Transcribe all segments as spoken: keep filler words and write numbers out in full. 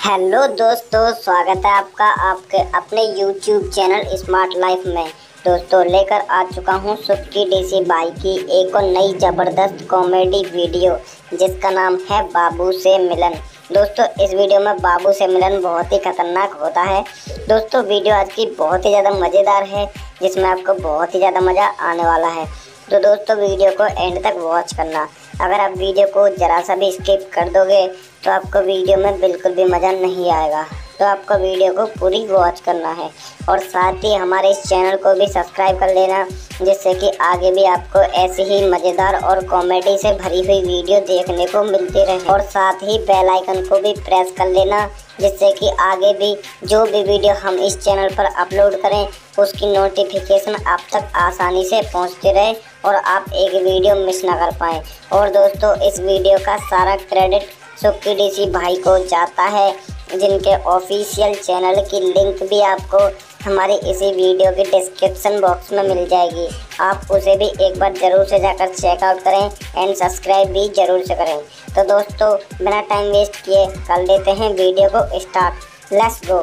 Hello दोस्तों, स्वागत है आपका आपके अपने यूट्यूब चैनल स्मार्ट लाइफ में। दोस्तों लेकर आ चुका हूं सुक्की डीसी भाई की एक और नई ज़बरदस्त कॉमेडी वीडियो जिसका नाम है बाबू से मिलन। दोस्तों इस वीडियो में बाबू से मिलन बहुत ही खतरनाक होता है। दोस्तों वीडियो आज की बहुत ही ज़्यादा मज़ेदार है जिसमें आपको बहुत ही ज़्यादा मज़ा आने वाला है। तो दोस्तों वीडियो को एंड तक वॉच करना। अगर आप वीडियो को ज़रा सा भी स्किप कर दोगे तो आपको वीडियो में बिल्कुल भी मज़ा नहीं आएगा। तो आपको वीडियो को पूरी वॉच करना है और साथ ही हमारे इस चैनल को भी सब्सक्राइब कर लेना जिससे कि आगे भी आपको ऐसी ही मज़ेदार और कॉमेडी से भरी हुई वीडियो देखने को मिलती रहे। और साथ ही बेल आइकन को भी प्रेस कर लेना जिससे कि आगे भी जो भी वीडियो हम इस चैनल पर अपलोड करें उसकी नोटिफिकेशन आप तक आसानी से पहुंचती रहे और आप एक वीडियो मिस ना कर पाएँ। और दोस्तों इस वीडियो का सारा क्रेडिट सुक्की डीसी भाई को जाता है जिनके ऑफिशियल चैनल की लिंक भी आपको हमारी इसी वीडियो के डिस्क्रिप्शन बॉक्स में मिल जाएगी। आप उसे भी एक बार ज़रूर से जाकर चेकआउट करें एंड सब्सक्राइब भी ज़रूर से करें। तो दोस्तों बिना टाइम वेस्ट किए कर लेते हैं वीडियो को स्टार्ट। Let's go.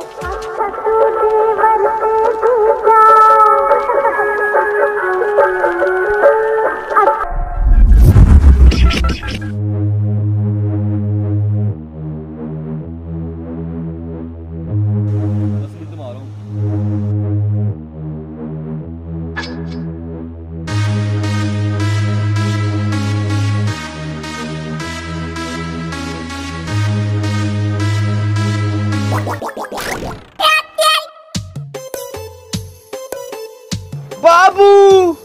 बाबू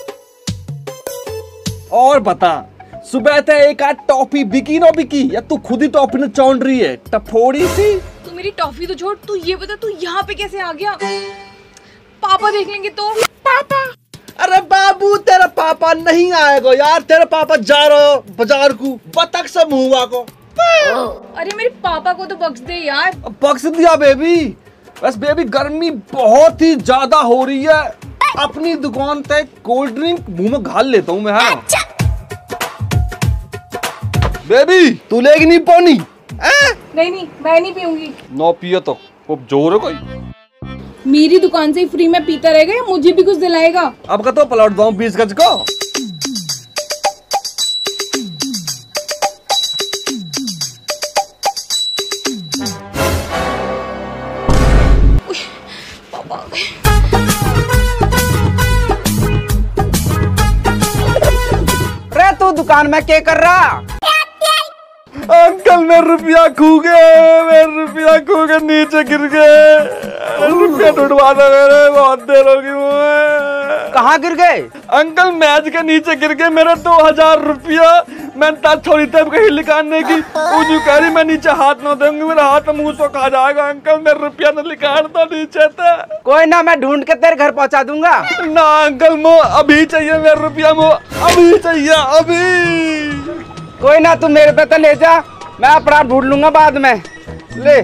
और बता, सुबह ते एक आध टॉफी बिकी ना बिकी या तू खुद ही टॉफी ने चौंड रही है टफोड़ी सी। तू मेरी टॉफी तो छोड़, तू ये बता तू यहाँ पे कैसे आ गया? पापा देख लेंगे तो। पापा अरे बाबू तेरा पापा नहीं आएगा यार, तेरा पापा जा रहा हो बाजार को बतख से मुँह को। अरे मेरे पापा को तो बख्श दे यार। बख्श दिया बेबी। बस बेबी गर्मी बहुत ही ज्यादा हो रही है, अपनी दुकान पे कोल्ड ड्रिंक मुंह में घाल लेता हूँ मैं। हाँ बेबी तू लेगी नहीं पानी? नहीं नहीं मैं नहीं पीऊंगी। नो पियो तो खूब जोर है कोई। मेरी दुकान से फ्री में पीता रहेगा या मुझे भी कुछ दिलाएगा? अब का तो पलट दो बीस गज को। तू दुकान में क्या कर रहा? अंकल मैं रुपया खो गए, मैं रुपया खो गए, नीचे गिर गए। रुपया ढूंढवा दो मेरे, बहुत देर होगी मुझे। कहाँ गिर गए? अंकल मैच के नीचे गिर गए मेरे दो हजार रुपया। मैंने ताज छोड़ी थी कहीं निकालने की, वो कह रही मैं नीचे हाथ न दूंगी, मेरा हाथ मुंह से खा जाएगा। अंकल मैं रुपया न निकाल दो नीचे था। कोई ना, मैं ढूंढ के तेरे घर पहुंचा दूंगा। ना अंकल मो अभी चाहिए मेरा रुपया, मो अभी चाहिए अभी। कोई ना तू मेरे पे तो ले जा, मैं अपना ढूंढ लूंगा बाद में। ले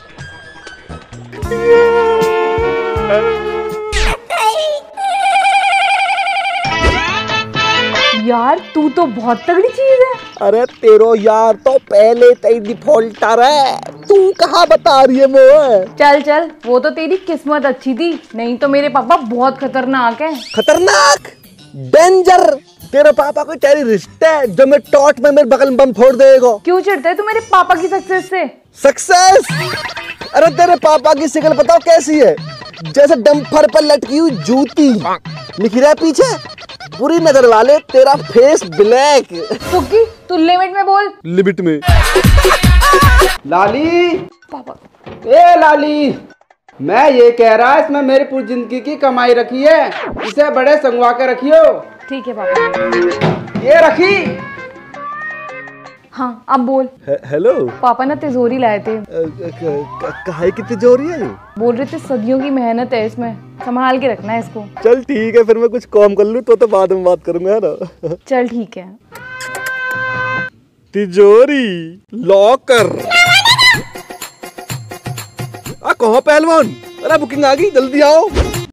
यार तू तो बहुत तगड़ी चीज है। अरे तेरो यार तो पहले तेरी डिफॉल्टर है, तू कहाँ बता रही है मोए? चल चल वो तो तेरी किस्मत अच्छी थी, नहीं तो मेरे पापा बहुत खतरनाक है। खतरनाक डेंजर। तेरे पापा को तेरी रिश्ते है जो मैं टॉट में मेरे बगल में बम फोड़ देगा। क्यों चिढ़ता है तू मेरे पापा की सक्सेस से? सक्सेस? अरे तेरे पापा की शक्ल बताओ कैसी है, जैसे डंपर पर लटकी हुई जूती। लिख रहा है पीछे पूरी नजर वाले, तेरा फेस ब्लैक। सुक्की तू लिमिट में बोल। लिमिट में। लाली पापा ए लाली, मैं ये कह रहा इसमें मेरी पूरी जिंदगी की कमाई रखी है, इसे बड़े संगवा के रखियो। ठीक है पापा। ये रखी। हाँ अब बोल। हेलो पापा ना तिजोरी लाए थे। काहे की तिजोरी है? बोल रहे थे सदियों की मेहनत है इसमें, संभाल के रखना है इसको। चल ठीक है, फिर मैं कुछ काम कर लूँ तो तो बाद में बात करूंगा, है ना? चल ठीक है। तिजोरी लॉकर। आ कहो पहलवान, अरे बुकिंग आ गई, जल्दी आओ।